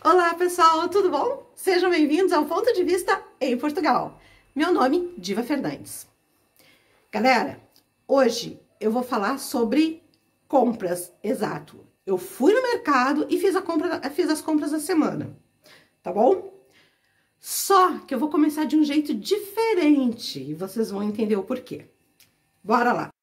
Olá pessoal, tudo bom? Sejam bem-vindos ao Ponto de Vista em Portugal. Meu nome é Diva Fernandes. Galera, hoje eu vou falar sobre compras, exato. Eu fui no mercado e fiz as compras da semana, tá bom? Só que eu vou começar de um jeito diferente e vocês vão entender o porquê. Bora lá!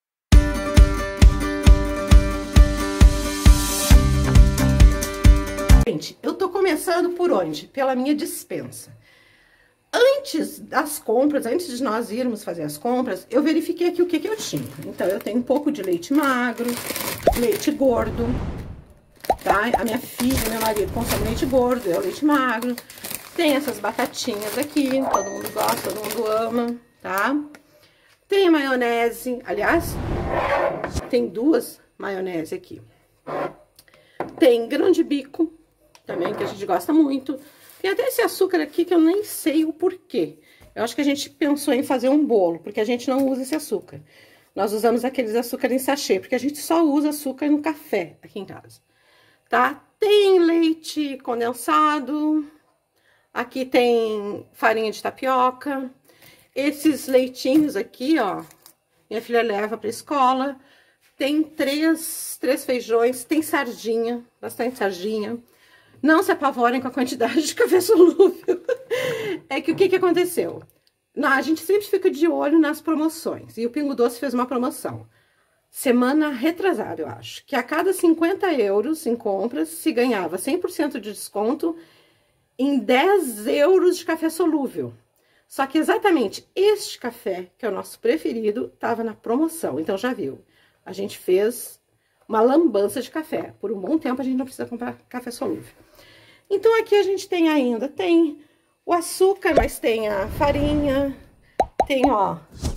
Gente, eu tô começando por onde? Pela minha despensa. Antes das compras, antes de nós irmos fazer as compras, eu verifiquei aqui o que eu tinha. Então, eu tenho um pouco de leite magro, leite gordo, tá? A minha filha e meu marido consomem leite gordo, eu leite magro. Tem essas batatinhas aqui, todo mundo gosta, todo mundo ama, tá? Tem maionese, aliás, tem duas maionese aqui. Tem grão de bico, também, que a gente gosta muito. Tem até esse açúcar aqui que eu nem sei o porquê. Eu acho que a gente pensou em fazer um bolo, porque a gente não usa esse açúcar. Nós usamos aqueles açúcar em sachê, porque a gente só usa açúcar no café aqui em casa, tá? Tem leite condensado, aqui tem farinha de tapioca, esses leitinhos aqui, ó, minha filha leva pra escola. Tem três feijões, tem sardinha, bastante sardinha. Não se apavorem com a quantidade de café solúvel. É que o que aconteceu? A gente sempre fica de olho nas promoções. E o Pingo Doce fez uma promoção. Semana retrasada, eu acho. Que a cada 50 euros em compras, se ganhava 100% de desconto em 10 euros de café solúvel. Só que exatamente este café, que é o nosso preferido, estava na promoção. Então já viu. A gente fez uma lambança de café. Por um bom tempo a gente não precisa comprar café solúvel. Então aqui a gente tem ainda, tem o açúcar, mas tem a farinha, tem, ó,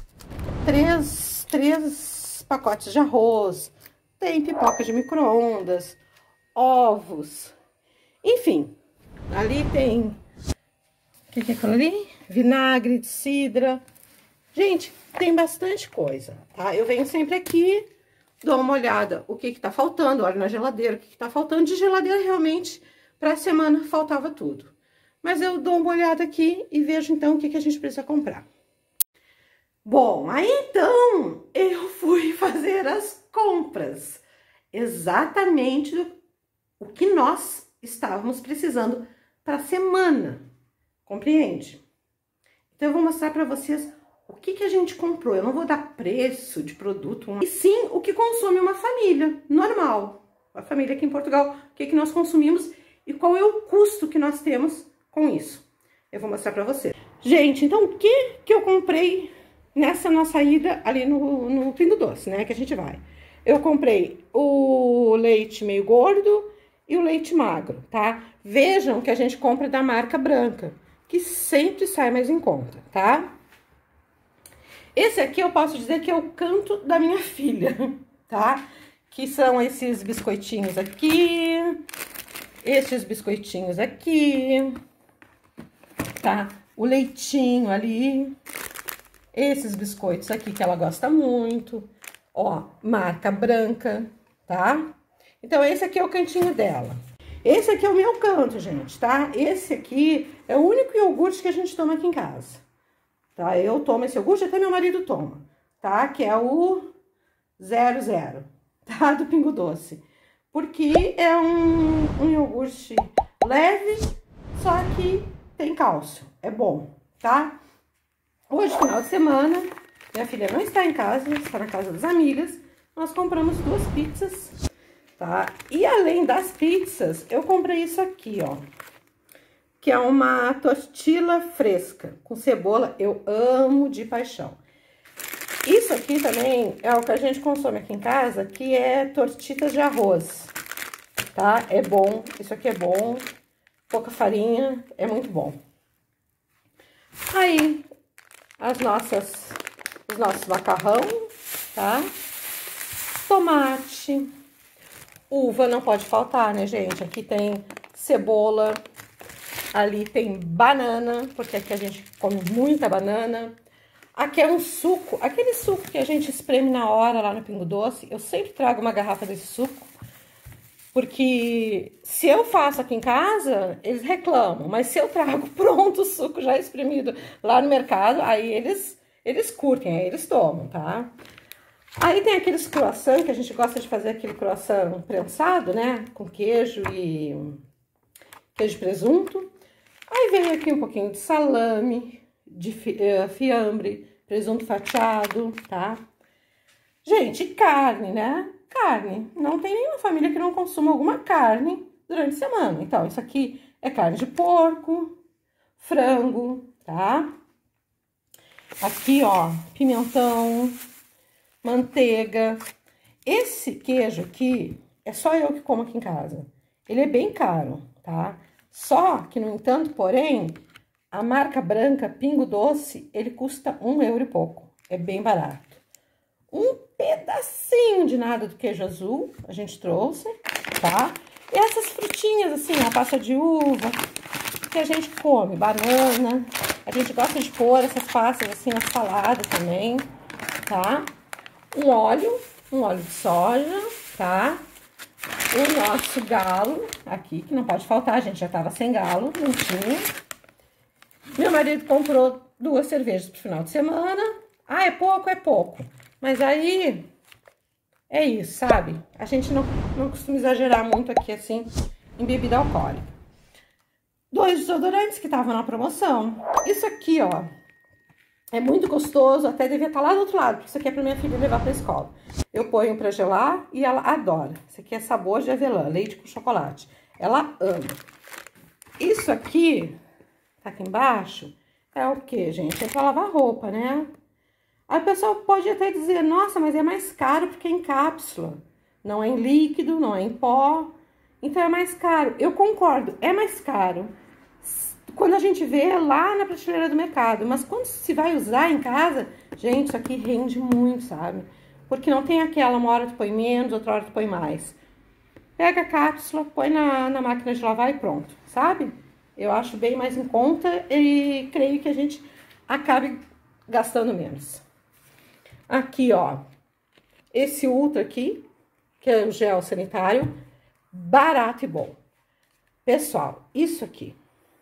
três pacotes de arroz, tem pipoca de micro-ondas, ovos, enfim. Ali tem, o que é aquilo ali? Vinagre de cidra. Gente, tem bastante coisa, tá? Eu venho sempre aqui, dou uma olhada o que tá faltando, olho na geladeira o que tá faltando. De geladeira, realmente, pra semana faltava tudo. Mas eu dou uma olhada aqui e vejo, então, o que a gente precisa comprar. Bom, aí, então, eu fui fazer as compras. Exatamente o que nós estávamos precisando pra semana. Compreende? Então, eu vou mostrar pra vocês o que a gente comprou. Eu não vou dar preço de produto, e sim o que consome uma família normal. A família aqui em Portugal, o que nós consumimos e qual é o custo que nós temos com isso. Eu vou mostrar pra vocês. Gente, então o que eu comprei nessa nossa ida ali no Pingo Doce, né, que a gente vai? Eu comprei o leite meio gordo e o leite magro, tá? Vejam que a gente compra da marca branca, que sempre sai mais em conta, tá? Esse aqui eu posso dizer que é o canto da minha filha, tá? Que são esses biscoitinhos aqui, esses biscoitinhos aqui, tá? O leitinho ali, esses biscoitos aqui que ela gosta muito, ó, marca branca, tá? Então, esse aqui é o cantinho dela. Esse aqui é o meu canto, gente, tá? Esse aqui é o único iogurte que a gente toma aqui em casa. Tá? Eu tomo esse iogurte, até meu marido toma, tá? Que é o 00, tá? Do Pingo Doce. Porque é um iogurte leve, só que tem cálcio. É bom, tá? Hoje, final de semana, minha filha não está em casa, está na casa das amigas. Nós compramos 2 pizzas, tá? E além das pizzas, eu comprei isso aqui, ó. Que é uma tortilla fresca, com cebola, eu amo de paixão. Isso aqui também é o que a gente consome aqui em casa, que é tortitas de arroz, tá? É bom, isso aqui é bom, pouca farinha, é muito bom. Aí, os nossos macarrão, tá? Tomate, uva não pode faltar, né, gente? Aqui tem cebola. Ali tem banana, porque aqui a gente come muita banana. Aqui é um suco, aquele suco que a gente espreme na hora lá no Pingo Doce. Eu sempre trago uma garrafa desse suco. Porque se eu faço aqui em casa, eles reclamam. Mas se eu trago pronto o suco já espremido lá no mercado, aí eles curtem, aí eles tomam, tá? Aí tem aqueles croissant, que a gente gosta de fazer aquele croissant prensado, né? Com queijo e presunto. Aí veio aqui um pouquinho de salame, de fiambre, presunto fatiado, tá? Gente, carne, né? Carne. Não tem nenhuma família que não consuma alguma carne durante a semana. Então, isso aqui é carne de porco, frango, tá? Aqui, ó, pimentão, manteiga. Esse queijo aqui, é só eu que como aqui em casa. Ele é bem caro, tá? Só que, no entanto, porém, a marca branca Pingo Doce, ele custa €1 e pouco. É bem barato. Um pedacinho de nada do queijo azul, a gente trouxe, tá? E essas frutinhas, assim, a passa de uva, que a gente come, banana. A gente gosta de pôr essas passas, assim, na salada também, tá? Um óleo de soja, tá? O nosso galo aqui, que não pode faltar, a gente já tava sem galo, não tinha. Meu marido comprou 2 cervejas pro final de semana. Ah, é pouco, é pouco. Mas aí, é isso, sabe? A gente não costuma exagerar muito aqui, assim, em bebida alcoólica. 2 desodorantes que estavam na promoção. Isso aqui, ó, é muito gostoso, até devia estar lá do outro lado, porque isso aqui é pra minha filha levar pra escola. Eu ponho pra gelar e ela adora. Isso aqui é sabor de avelã, leite com chocolate. Ela ama. Isso aqui, tá aqui embaixo, é o que, gente? É pra lavar roupa, né? Aí o pessoal pode até dizer, nossa, mas é mais caro porque é em cápsula. Não é em líquido, não é em pó. Então é mais caro. Eu concordo, é mais caro quando a gente vê lá na prateleira do mercado. Mas quando se vai usar em casa, gente, isso aqui rende muito, sabe? Porque não tem aquela, uma hora tu põe menos, outra hora tu põe mais. Pega a cápsula, põe na máquina de lavar e pronto, sabe? Eu acho bem mais em conta e creio que a gente acabe gastando menos. Aqui, ó, esse Ultra aqui, que é o gel sanitário, barato e bom. Pessoal, isso aqui,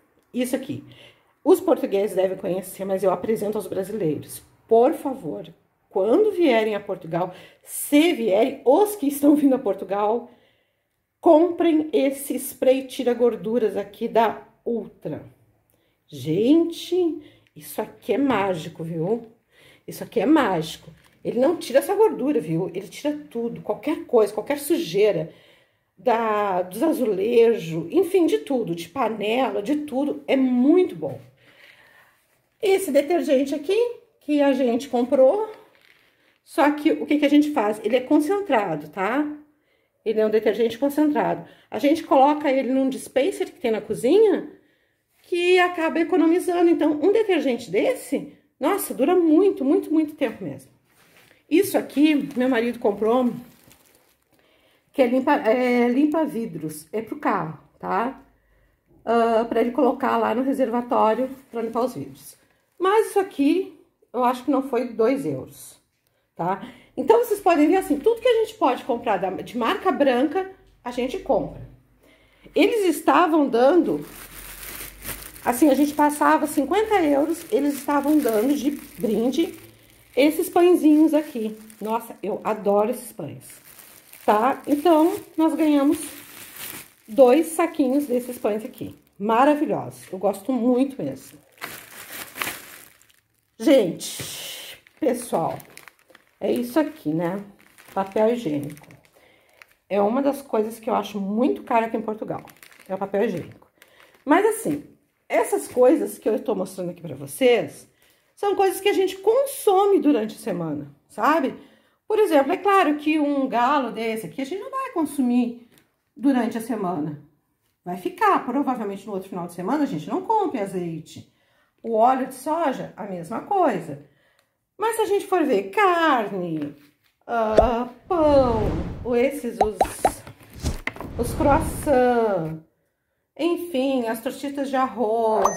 os portugueses devem conhecer, mas eu apresento aos brasileiros. Por favor, quando vierem a Portugal, se vierem, os que estão vindo a Portugal, comprem esse spray tira gorduras aqui da Ultra. Gente, isso aqui é mágico, viu? Isso aqui é mágico. Ele não tira essa gordura, viu? Ele tira tudo, qualquer coisa, qualquer sujeira dos azulejos, enfim, de tudo, de panela, de tudo. É muito bom. Esse detergente aqui, que a gente comprou, só que o que a gente faz? Ele é concentrado, tá? Ele é um detergente concentrado. A gente coloca ele num dispenser que tem na cozinha, que acaba economizando. Então, um detergente desse, nossa, dura muito, muito, muito tempo mesmo. Isso aqui, meu marido comprou, que é limpa vidros. É pro carro, tá? Pra ele colocar lá no reservatório pra limpar os vidros. Mas isso aqui, eu acho que não foi €2, tá? Então, vocês podem ver assim, tudo que a gente pode comprar de marca branca, a gente compra. Eles estavam dando, assim, a gente passava €50, eles estavam dando de brinde esses pãezinhos aqui. Nossa, eu adoro esses pães, tá? Então, nós ganhamos 2 saquinhos desses pães aqui. Maravilhosos, eu gosto muito mesmo. Gente, pessoal, é isso aqui, né? Papel higiênico. É uma das coisas que eu acho muito cara aqui em Portugal. É o papel higiênico. Mas assim, essas coisas que eu tô mostrando aqui pra vocês, são coisas que a gente consome durante a semana, sabe? Por exemplo, é claro que um galo desse aqui, a gente não vai consumir durante a semana. Vai ficar, provavelmente no outro final de semana, a gente não compra azeite. O óleo de soja, a mesma coisa. Mas se a gente for ver carne, pão, os croissants, enfim, as tortitas de arroz,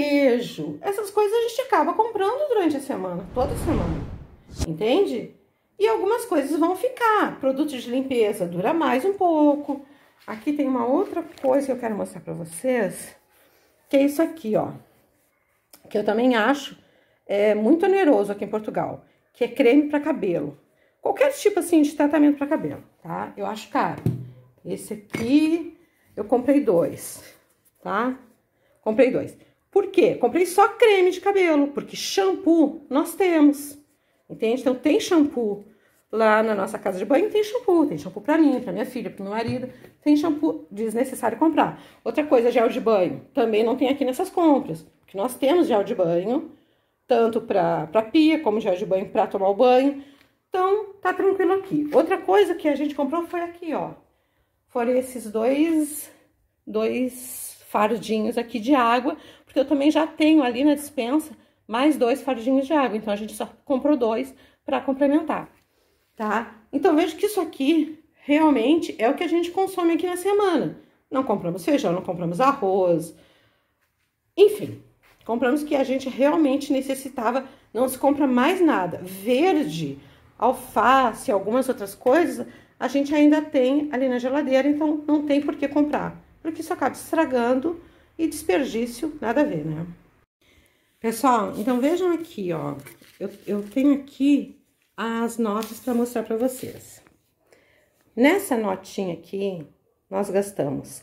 queijo, essas coisas a gente acaba comprando durante a semana, toda semana, entende? E algumas coisas vão ficar. Produto de limpeza dura mais um pouco. Aqui tem uma outra coisa que eu quero mostrar pra vocês, que é isso aqui, ó. Que eu também acho muito oneroso aqui em Portugal, que é creme pra cabelo. Qualquer tipo, assim, de tratamento pra cabelo, tá? Eu acho caro. Esse aqui, eu comprei 2, tá? Comprei 2. Por quê? Comprei só creme de cabelo, porque shampoo nós temos, entende? Então, tem shampoo lá na nossa casa de banho, tem shampoo pra mim, pra minha filha, pro meu marido, tem shampoo desnecessário comprar. Outra coisa, gel de banho, também não tem aqui nessas compras, porque nós temos gel de banho, tanto pra pia, como gel de banho pra tomar o banho, então tá tranquilo aqui. Outra coisa que a gente comprou foi aqui, ó, foram esses dois fardinhos aqui de água, porque eu também já tenho ali na despensa mais 2 fardinhos de água, então a gente só comprou 2 para complementar, tá? Então vejo que isso aqui realmente é o que a gente consome aqui na semana. Não compramos feijão, não compramos arroz, enfim, compramos o que a gente realmente necessitava, não se compra mais nada. Verde, alface, algumas outras coisas, a gente ainda tem ali na geladeira, então não tem por que comprar, porque isso acaba estragando e desperdício, nada a ver, né? Pessoal, então vejam aqui, ó, eu tenho aqui as notas para mostrar para vocês. Nessa notinha aqui, nós gastamos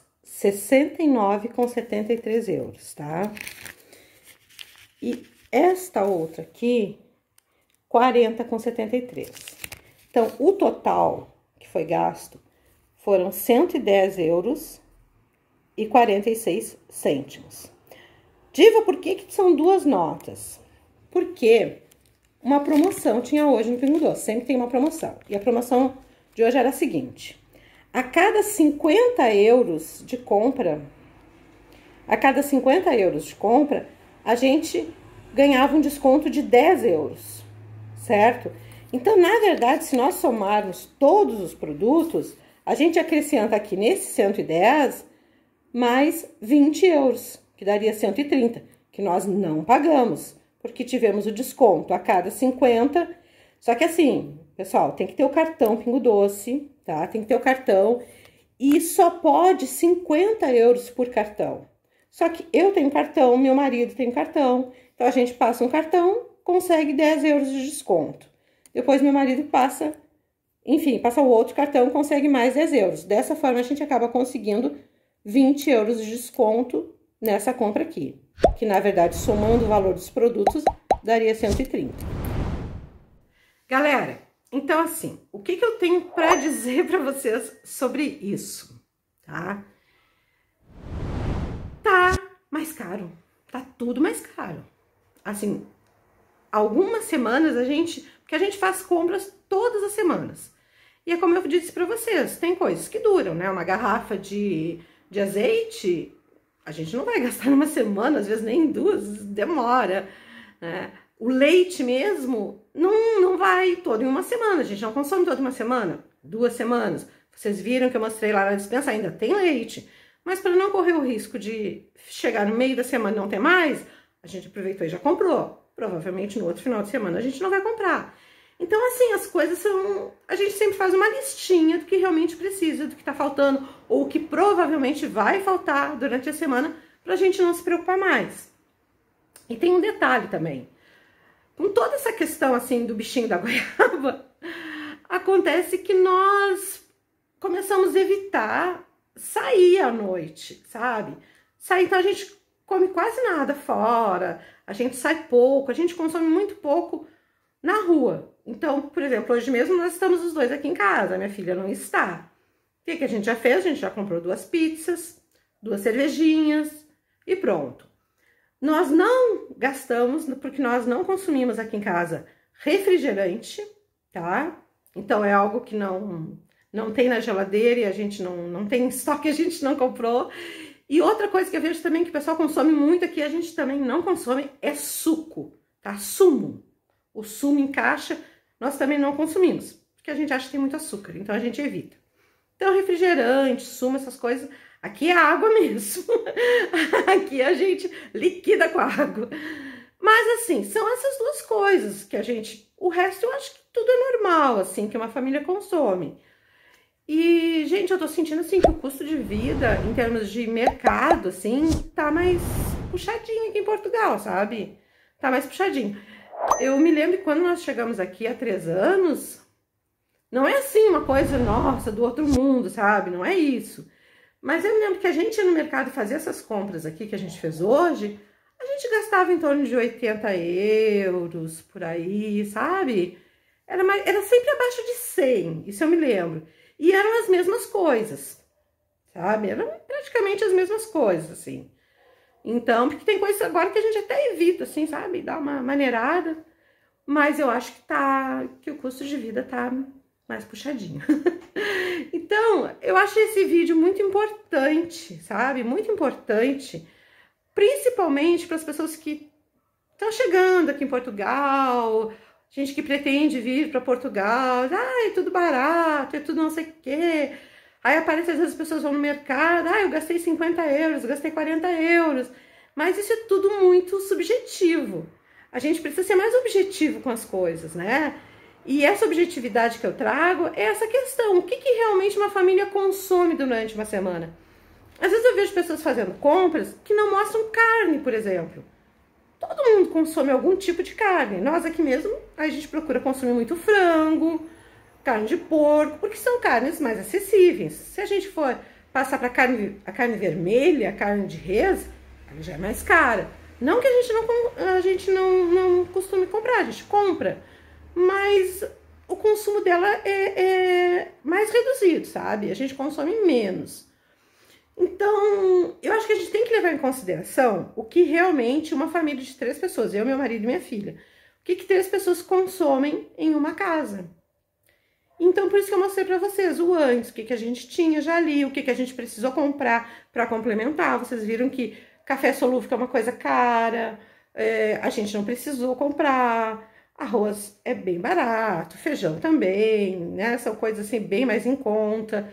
69,73 euros, tá? E esta outra aqui, 40,73. Então, o total que foi gasto foram 110 euros e 46 cêntimos. Diva, por que são 2 notas? Porque uma promoção tinha hoje no Pingo Doce, sempre tem uma promoção. E a promoção de hoje era a seguinte: a cada 50 euros de compra, a gente ganhava um desconto de 10 euros, certo? Então, na verdade, se nós somarmos todos os produtos, a gente acrescenta aqui nesse 110 mais 20 euros, que daria 130, que nós não pagamos, porque tivemos o desconto a cada 50. Só que assim, pessoal, tem que ter o cartão Pingo Doce, tá? Tem que ter o cartão e só pode 50 euros por cartão. Só que eu tenho cartão, meu marido tem cartão, então a gente passa um cartão, consegue 10 euros de desconto. Depois meu marido passa, enfim, passa o outro cartão, consegue mais 10 euros. Dessa forma a gente acaba conseguindo 20 euros de desconto nessa compra aqui, que na verdade, somando o valor dos produtos, daria 130. Galera, então assim, o que eu tenho para dizer para vocês sobre isso, tá? Tá mais caro, tá tudo mais caro. Assim, algumas semanas porque a gente faz compras todas as semanas. E é como eu disse para vocês, tem coisas que duram, né? Uma garrafa de azeite, a gente não vai gastar numa semana, às vezes nem 2, demora, né? O leite mesmo, não vai todo em uma semana, a gente não consome toda uma semana, 2 semanas. Vocês viram que eu mostrei lá na despensa, ainda tem leite. Mas para não correr o risco de chegar no meio da semana e não ter mais, a gente aproveitou e já comprou. Provavelmente no outro final de semana a gente não vai comprar. Então, assim, as coisas são... A gente sempre faz uma listinha do que realmente precisa, do que tá faltando, ou o que provavelmente vai faltar durante a semana, pra gente não se preocupar mais. E tem um detalhe também. Com toda essa questão, assim, do bichinho da goiaba, acontece que nós começamos a evitar sair à noite, sabe? Então a gente come quase nada fora, a gente sai pouco, a gente consome muito pouco na rua. Então, por exemplo, hoje mesmo nós estamos os dois aqui em casa, minha filha não está. O que a gente já fez? A gente já comprou 2 pizzas, 2 cervejinhas e pronto. Nós não gastamos, porque nós não consumimos aqui em casa refrigerante, tá? Então é algo que não tem na geladeira e a gente não tem estoque, a gente não comprou. E outra coisa que eu vejo também que o pessoal consome muito aqui, a gente também não consome, é suco, tá? Sumo. O sumo em caixa, nós também não consumimos, porque a gente acha que tem muito açúcar, então a gente evita. Então, refrigerante, sumo, essas coisas, aqui é água mesmo. Aqui a gente liquida com água. Mas assim, são essas duas coisas que a gente... O resto eu acho que tudo é normal, assim, que uma família consome. E, gente, eu tô sentindo, assim, que o custo de vida, em termos de mercado, assim, tá mais puxadinho aqui em Portugal, sabe? Tá mais puxadinho. Eu me lembro que quando nós chegamos aqui há 3 anos, não é assim uma coisa, nossa, do outro mundo, sabe? Não é isso. Mas eu me lembro que a gente ia no mercado fazer essas compras aqui que a gente fez hoje, a gente gastava em torno de 80 euros por aí, sabe? Era sempre abaixo de 100, isso eu me lembro. E eram as mesmas coisas, sabe? Eram praticamente as mesmas coisas, assim. Então, porque tem coisas agora que a gente até evita, assim, sabe? Dá uma maneirada. Mas eu acho que o custo de vida tá mais puxadinho. Então, eu acho esse vídeo muito importante, sabe? Muito importante, principalmente para as pessoas que estão chegando aqui em Portugal, gente que pretende vir para Portugal, é tudo barato, é tudo não sei o quê. Aí aparece, às vezes as pessoas vão no mercado, eu gastei 50 euros, gastei 40 euros. Mas isso é tudo muito subjetivo. A gente precisa ser mais objetivo com as coisas, né? E essa objetividade que eu trago é essa questão. O que realmente uma família consome durante uma semana? Às vezes eu vejo pessoas fazendo compras que não mostram carne, por exemplo. Todo mundo consome algum tipo de carne. Nós aqui mesmo, a gente procura consumir muito frango, carne de porco, porque são carnes mais acessíveis. Se a gente for passar para a carne vermelha, a carne de res, ela já é mais cara. Não que a gente não costume comprar, a gente compra, mas o consumo dela é mais reduzido, sabe? A gente consome menos. Então, eu acho que a gente tem que levar em consideração o que realmente uma família de 3 pessoas, eu, meu marido e minha filha, o que 3 pessoas consomem em uma casa. Então, por isso que eu mostrei pra vocês o antes, o que a gente tinha já ali, o que a gente precisou comprar para complementar. Vocês viram que café solúvel é uma coisa cara, a gente não precisou comprar, arroz é bem barato, feijão também, né? São coisas assim bem mais em conta.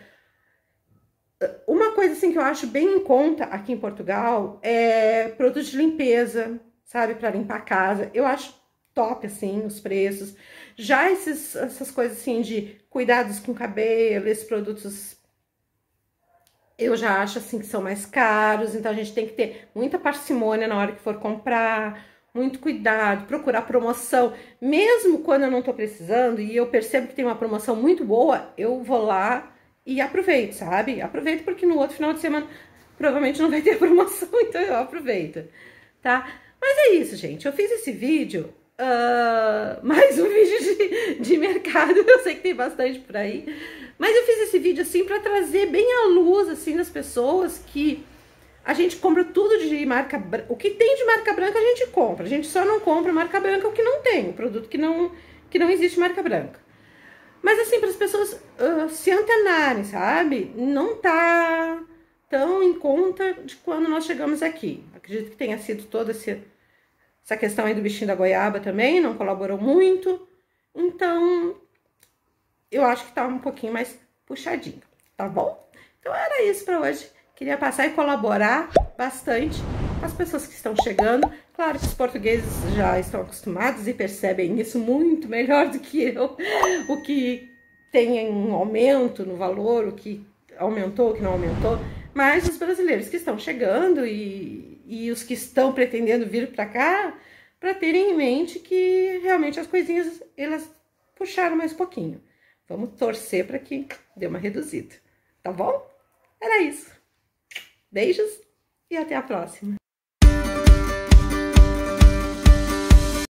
Uma coisa assim que eu acho bem em conta aqui em Portugal é produtos de limpeza, sabe, para limpar a casa. Eu acho top assim os preços. Já essas coisas assim de cuidados com o cabelo, esses produtos eu já acho assim que são mais caros, então a gente tem que ter muita parcimônia na hora que for comprar, muito cuidado, procurar promoção, mesmo quando eu não tô precisando e eu percebo que tem uma promoção muito boa, eu vou lá e aproveito, sabe? Aproveito porque no outro final de semana provavelmente não vai ter promoção, então eu aproveito, tá? Mas é isso, gente. Eu fiz esse vídeo, mais um vídeo de mercado, eu sei que tem bastante por aí, mas eu fiz esse vídeo assim pra trazer bem à luz, assim, das pessoas que a gente compra tudo de marca branca. O que tem de marca branca a gente compra, a gente só não compra marca branca o que não tem, o produto que não existe marca branca. Mas assim, para as pessoas se antenarem, sabe? Não tá tão em conta de quando nós chegamos aqui. Acredito que tenha sido toda essa questão aí do bichinho da goiaba também, não colaborou muito. Então, eu acho que tá um pouquinho mais puxadinho, tá bom? Então era isso para hoje. Queria passar e colaborar bastante com as pessoas que estão chegando. Claro que os portugueses já estão acostumados e percebem isso muito melhor do que eu. O que tem um aumento no valor, o que aumentou, o que não aumentou. Mas os brasileiros que estão chegando e os que estão pretendendo vir para cá, para terem em mente que realmente as coisinhas, elas puxaram mais um pouquinho. Vamos torcer para que dê uma reduzida, tá bom? Era isso. Beijos e até a próxima.